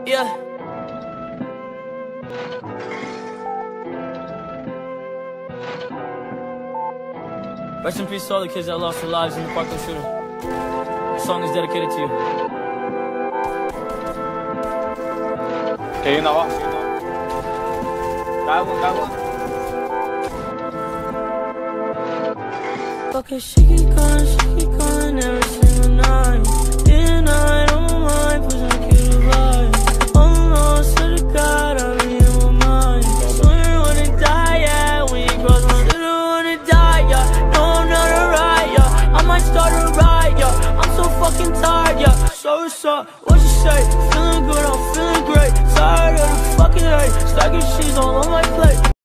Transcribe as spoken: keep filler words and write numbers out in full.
Yeah. Rest in peace to all the kids that lost their lives in the Parkland shooting. This song is dedicated to you. Okay, yun ako. Kaya mo, kaya mo. Okay, she keep calling, she keep calling every single night. Day and night on my mind, pushing a kid to vibe. Oh no, swear to God, I'm in my mind. So you wanna die, yeah. When you cross my lips, you wanna die, yeah. No, I'm not alright, yeah. I might start a riot, yeah. I'm so fucking tired, yeah. So what's up? What you say? Feeling good, I'm feeling great. Tired of the fucking hate. Stacking cheese all on my plate.